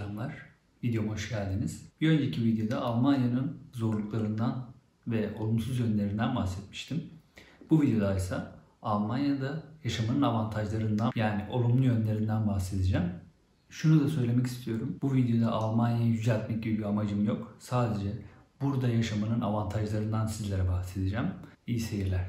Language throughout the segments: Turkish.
Selamlar, videoma hoş geldiniz. Bir önceki videoda Almanya'nın zorluklarından ve olumsuz yönlerinden bahsetmiştim. Bu videoda ise Almanya'da yaşamanın avantajlarından yani olumlu yönlerinden bahsedeceğim. Şunu da söylemek istiyorum. Bu videoda Almanya'yı yüceltmek gibi bir amacım yok. Sadece burada yaşamanın avantajlarından sizlere bahsedeceğim. İyi seyirler.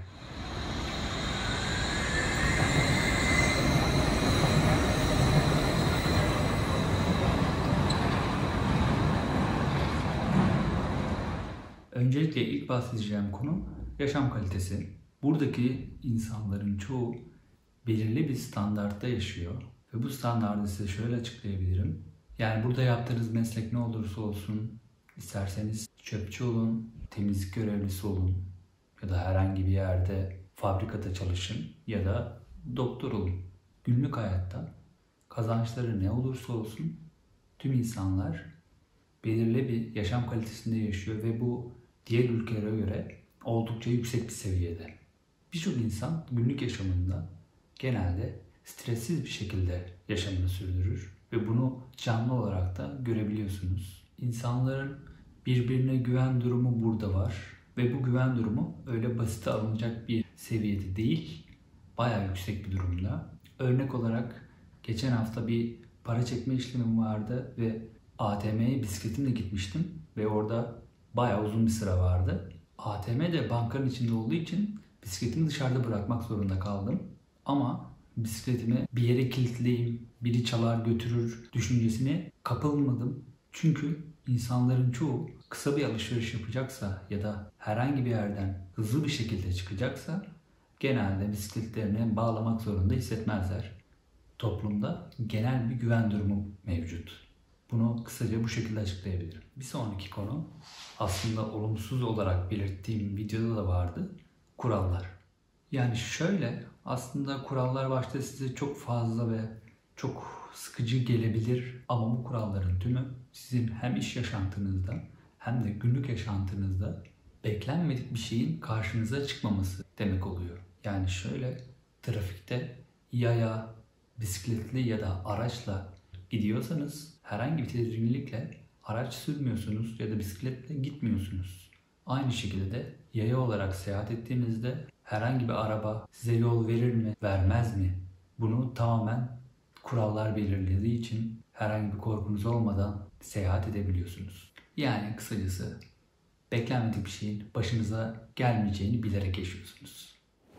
Öncelikle ilk bahsedeceğim konu yaşam kalitesi. Buradaki insanların çoğu belirli bir standartta yaşıyor ve bu standardı size şöyle açıklayabilirim. Yani burada yaptığınız meslek ne olursa olsun, isterseniz çöpçü olun, temizlik görevlisi olun ya da herhangi bir yerde fabrikada çalışın ya da doktor olun. Günlük hayatta kazançları ne olursa olsun tüm insanlar belirli bir yaşam kalitesinde yaşıyor ve bu diğer ülkelere göre oldukça yüksek bir seviyede. Birçok insan günlük yaşamında genelde stressiz bir şekilde yaşamını sürdürür ve bunu canlı olarak da görebiliyorsunuz. İnsanların birbirine güven durumu burada var ve bu güven durumu öyle basite alınacak bir seviyede değil, bayağı yüksek bir durumda. Örnek olarak geçen hafta bir para çekme işlemim vardı ve ATM'ye bisikletimle gitmiştim ve orada bayağı uzun bir sıra vardı. ATM de bankanın içinde olduğu için bisikletimi dışarıda bırakmak zorunda kaldım. Ama bisikletimi bir yere kilitleyeyim, biri çalar götürür düşüncesine kapılmadım. Çünkü insanların çoğu kısa bir alışveriş yapacaksa ya da herhangi bir yerden hızlı bir şekilde çıkacaksa genelde bisikletlerini bağlamak zorunda hissetmezler. Toplumda genel bir güven durumu mevcut. Bunu kısaca bu şekilde açıklayabilirim. Bir sonraki konu aslında olumsuz olarak belirttiğim videoda da vardı. Kurallar. Yani şöyle aslında kurallar başta size çok fazla ve çok sıkıcı gelebilir ama bu kuralların tümü sizin hem iş yaşantınızda hem de günlük yaşantınızda beklenmedik bir şeyin karşınıza çıkmaması demek oluyor. Yani şöyle trafikte yaya, bisikletli ya da araçla gidiyorsanız herhangi bir tedirginlikle araç sürmüyorsunuz ya da bisikletle gitmiyorsunuz. Aynı şekilde de yaya olarak seyahat ettiğinizde herhangi bir araba size yol verir mi, vermez mi? Bunu tamamen kurallar belirlediği için herhangi bir korkunuz olmadan seyahat edebiliyorsunuz. Yani kısacası beklenmedik bir şeyin başınıza gelmeyeceğini bilerek yaşıyorsunuz.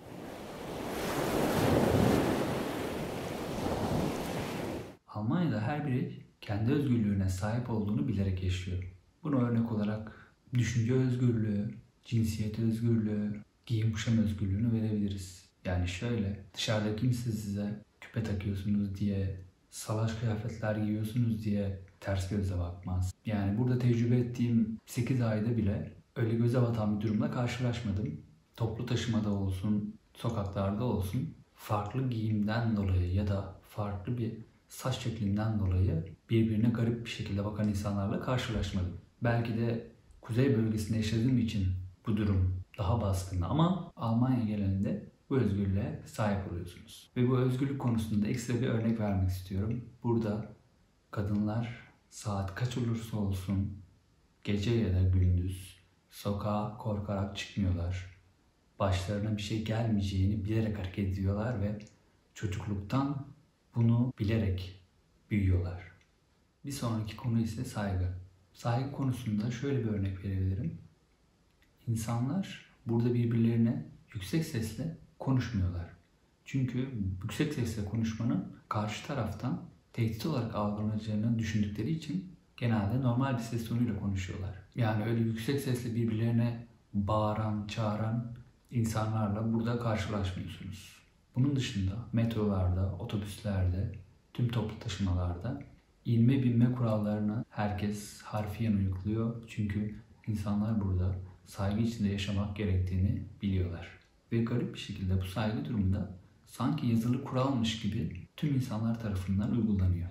Almanya'da her birey kendi özgürlüğüne sahip olduğunu bilerek yaşıyor. Buna örnek olarak düşünce özgürlüğü, cinsiyet özgürlüğü, giyim kuşam özgürlüğünü verebiliriz. Yani şöyle, dışarıda kimse size küpe takıyorsunuz diye, salaş kıyafetler giyiyorsunuz diye ters göze bakmaz. Yani burada tecrübe ettiğim 8 ayda bile öyle göze batan bir durumla karşılaşmadım. Toplu taşımada olsun, sokaklarda olsun farklı giyimden dolayı ya da farklı bir saç şeklinden dolayı birbirine garip bir şekilde bakan insanlarla karşılaşmadım. Belki de kuzey bölgesinde yaşadığım için bu durum daha baskın ama Almanya genelinde bu özgürlüğe sahip oluyorsunuz. Ve bu özgürlük konusunda ekstra bir örnek vermek istiyorum. Burada kadınlar saat kaç olursa olsun gece ya da gündüz sokağa korkarak çıkmıyorlar. Başlarına bir şey gelmeyeceğini bilerek hareket ediyorlar ve çocukluktan bunu bilerek büyüyorlar. Bir sonraki konu ise saygı. Saygı konusunda şöyle bir örnek verebilirim. İnsanlar burada birbirlerine yüksek sesle konuşmuyorlar. Çünkü yüksek sesle konuşmanın karşı taraftan tehdit olarak algılanacağını düşündükleri için genelde normal bir ses tonuyla konuşuyorlar. Yani öyle yüksek sesle birbirlerine bağıran, çağıran insanlarla burada karşılaşmıyorsunuz. Bunun dışında metrolarda, otobüslerde, tüm toplu taşımalarda inme binme kurallarına herkes harfiyen uyguluyor. Çünkü insanlar burada saygı içinde yaşamak gerektiğini biliyorlar. Ve garip bir şekilde bu saygı durumunda sanki yazılı kuralmış gibi tüm insanlar tarafından uygulanıyor.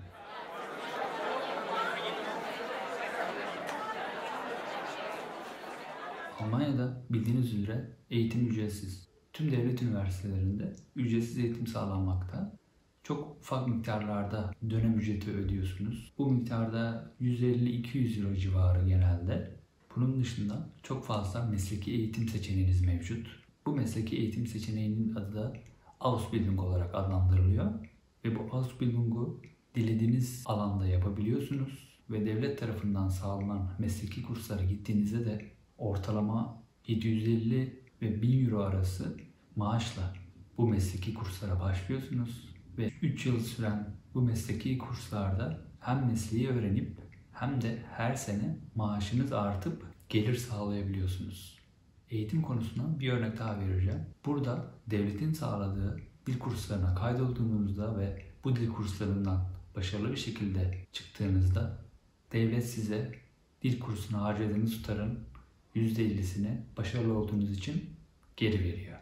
Almanya'da bildiğiniz üzere eğitim ücretsiz. Tüm devlet üniversitelerinde ücretsiz eğitim sağlanmakta. çok ufak miktarlarda dönem ücreti ödüyorsunuz. Bu miktarda 150-200 euro civarı genelde. Bunun dışında çok fazla mesleki eğitim seçeneğiniz mevcut. Bu mesleki eğitim seçeneğinin adı da Ausbildung olarak adlandırılıyor. Ve bu Ausbildung'u dilediğiniz alanda yapabiliyorsunuz. Ve devlet tarafından sağlanan mesleki kurslara gittiğinizde de ortalama 750 ve 1000 euro arası maaşla bu mesleki kurslara başlıyorsunuz. Ve 3 yıl süren bu mesleki kurslarda hem mesleği öğrenip hem de her sene maaşınız artıp gelir sağlayabiliyorsunuz. Eğitim konusuna bir örnek daha vereceğim. Burada devletin sağladığı dil kurslarına kaydolduğunuzda ve bu dil kurslarından başarılı bir şekilde çıktığınızda devlet size dil kursuna harcadığınız tutarın %50'sini başarılı olduğunuz için geri veriyor.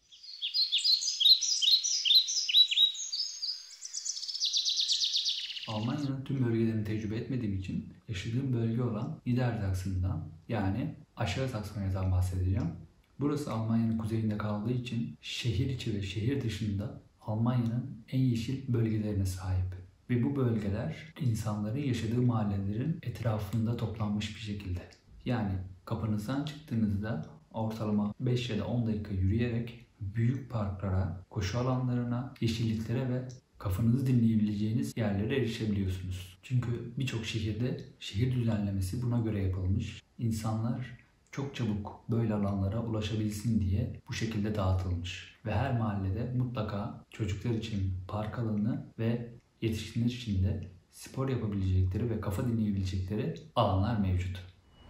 Almanya'nın tüm bölgelerini tecrübe etmediğim için yaşadığım bölge olan Niedersachsen'dan yani Aşağı Saksonya'dan bahsedeceğim. Burası Almanya'nın kuzeyinde kaldığı için şehir içi ve şehir dışında Almanya'nın en yeşil bölgelerine sahip. Ve bu bölgeler insanların yaşadığı mahallelerin etrafında toplanmış bir şekilde. Yani kapınızdan çıktığınızda ortalama 5 ya da 10 dakika yürüyerek büyük parklara, koşu alanlarına, yeşilliklere ve kafanızı dinleyebileceğiniz yerlere erişebiliyorsunuz. Çünkü birçok şehirde şehir düzenlemesi buna göre yapılmış. İnsanlar çok çabuk böyle alanlara ulaşabilsin diye bu şekilde dağıtılmış. Ve her mahallede mutlaka çocuklar için park alanı ve yetişkinler için de spor yapabilecekleri ve kafa dinleyebilecekleri alanlar mevcut.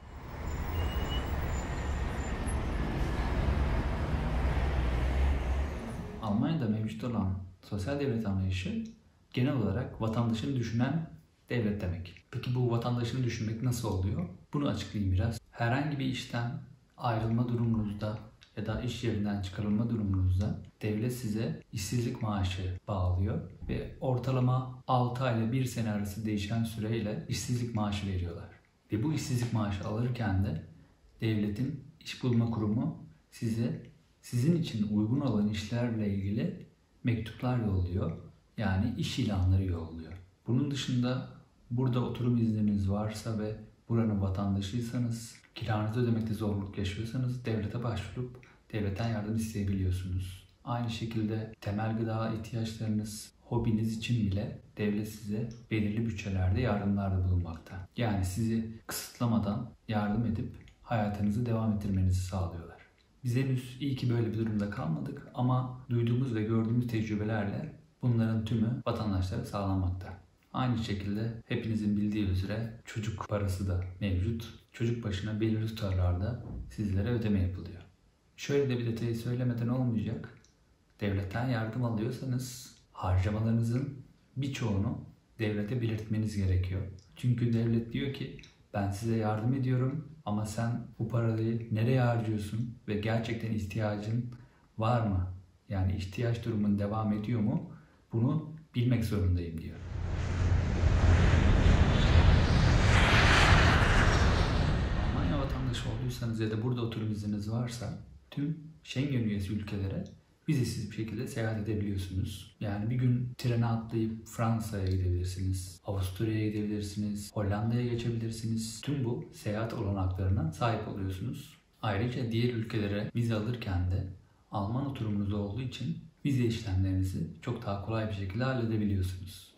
Almanya'da mevcut olan sosyal devlet anlayışı genel olarak vatandaşını düşünen devlet demek. Peki bu vatandaşını düşünmek nasıl oluyor? Bunu açıklayayım biraz. Herhangi bir işten ayrılma durumunuzda ya da iş yerinden çıkarılma durumunuzda devlet size işsizlik maaşı bağlıyor ve ortalama 6 ay ile 1 sene arası değişen süreyle işsizlik maaşı veriyorlar. Ve bu işsizlik maaşı alırken de devletin iş bulma kurumu size sizin için uygun olan işlerle ilgili mektuplar yolluyor. Yani iş ilanları yolluyor. Bunun dışında burada oturum izniniz varsa ve buranın vatandaşıysanız, kiranızı ödemekte zorluk yaşıyorsanız devlete başvurup devletten yardım isteyebiliyorsunuz. Aynı şekilde temel gıda ihtiyaçlarınız, hobiniz için bile devlet size belirli bütçelerde yardımlarda bulunmakta. Yani sizi kısıtlamadan yardım edip hayatınızı devam ettirmenizi sağlıyorlar. Biz henüz iyi ki böyle bir durumda kalmadık ama duyduğumuz ve gördüğümüz tecrübelerle bunların tümü vatandaşlara sağlanmakta. Aynı şekilde hepinizin bildiği üzere çocuk parası da mevcut. Çocuk başına belirli tutarlarda sizlere ödeme yapılıyor. Şöyle de bir detayı söylemeden olmayacak. Devletten yardım alıyorsanız harcamalarınızın birçoğunu devlete belirtmeniz gerekiyor. Çünkü devlet diyor ki ben size yardım ediyorum ama sen bu parayı nereye harcıyorsun ve gerçekten ihtiyacın var mı? Yani ihtiyaç durumun devam ediyor mu? Bunu bilmek zorundayım diyor. Almanya vatandaşı olduysanız ya da burada oturum izniniz varsa tüm Schengen üyesi ülkelere vizesiz bir şekilde seyahat edebiliyorsunuz. Yani bir gün trene atlayıp Fransa'ya gidebilirsiniz, Avusturya'ya gidebilirsiniz, Hollanda'ya geçebilirsiniz. Tüm bu seyahat olanaklarına sahip oluyorsunuz. Ayrıca diğer ülkelere vize alırken de Alman oturumunuz olduğu için vize işlemlerinizi çok daha kolay bir şekilde halledebiliyorsunuz.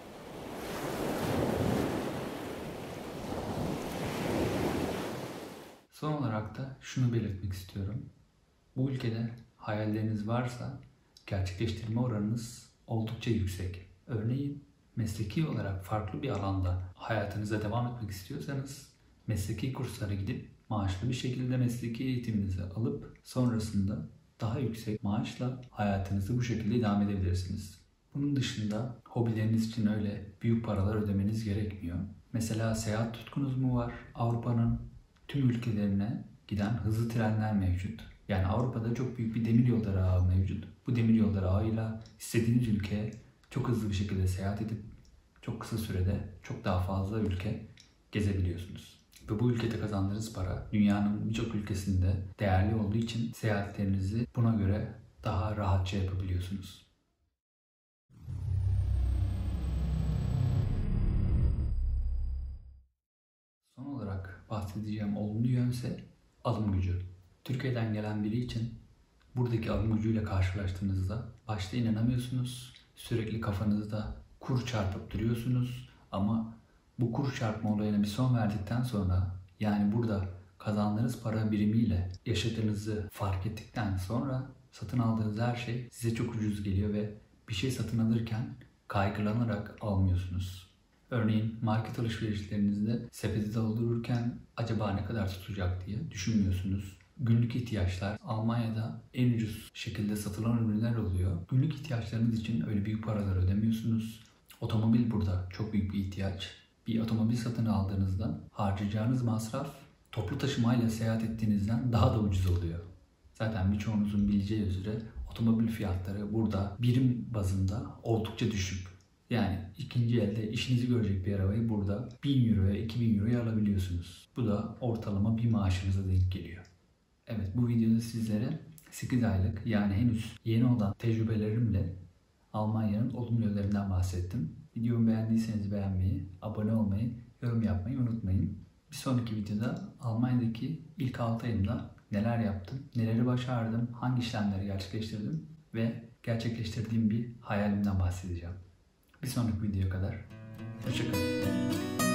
Son olarak da şunu belirtmek istiyorum. Bu ülkede hayalleriniz varsa gerçekleştirme oranınız oldukça yüksek. Örneğin mesleki olarak farklı bir alanda hayatınıza devam etmek istiyorsanız mesleki kurslara gidip maaşlı bir şekilde mesleki eğitiminizi alıp sonrasında daha yüksek maaşla hayatınızı bu şekilde devam edebilirsiniz. Bunun dışında hobileriniz için öyle büyük paralar ödemeniz gerekmiyor. Mesela seyahat tutkunuz mu var? Avrupa'nın tüm ülkelerine giden hızlı trenler mevcut. Yani Avrupa'da çok büyük bir demiryolları ağı mevcut. Bu demiryolları ağıyla istediğiniz ülkeye çok hızlı bir şekilde seyahat edip çok kısa sürede çok daha fazla ülke gezebiliyorsunuz. Ve bu ülkede kazandığınız para dünyanın birçok ülkesinde değerli olduğu için seyahatlerinizi buna göre daha rahatça yapabiliyorsunuz. bahsedeceğim olumlu yönse alım gücü. Türkiye'den gelen biri için buradaki alım gücüyle karşılaştığınızda başta inanamıyorsunuz. Sürekli kafanızda kur çarpıp duruyorsunuz ama bu kur çarpma olayına bir son verdikten sonra, yani burada kazandığınız para birimiyle yaşadığınızı fark ettikten sonra satın aldığınız her şey size çok ucuz geliyor ve bir şey satın alırken kaygılanarak almıyorsunuz. Örneğin market alışverişlerinizde sepeti doldururken acaba ne kadar tutacak diye düşünmüyorsunuz. Günlük ihtiyaçlar, Almanya'da en ucuz şekilde satılan ürünler oluyor. Günlük ihtiyaçlarınız için öyle büyük paralar ödemiyorsunuz. Otomobil burada çok büyük bir ihtiyaç. Bir otomobil satın aldığınızda harcayacağınız masraf toplu taşımayla seyahat ettiğinizden daha da ucuz oluyor. Zaten birçoğunuzun bileceği üzere otomobil fiyatları burada birim bazında oldukça düşük. Yani ikinci elde işinizi görecek bir arabayı burada 1000 euroya 2000 euroya alabiliyorsunuz. Bu da ortalama bir maaşınıza denk geliyor. Evet, bu videoda sizlere 8 aylık, yani henüz yeni olan tecrübelerimle Almanya'nın olumlu yönlerinden bahsettim. Videomu beğendiyseniz beğenmeyi, abone olmayı, yorum yapmayı unutmayın. Bir sonraki videoda Almanya'daki ilk 6 ayımda neler yaptım, neleri başardım, hangi işlemleri gerçekleştirdim ve gerçekleştirdiğim bir hayalimden bahsedeceğim. Bir sonraki videoya kadar hoşça kalın.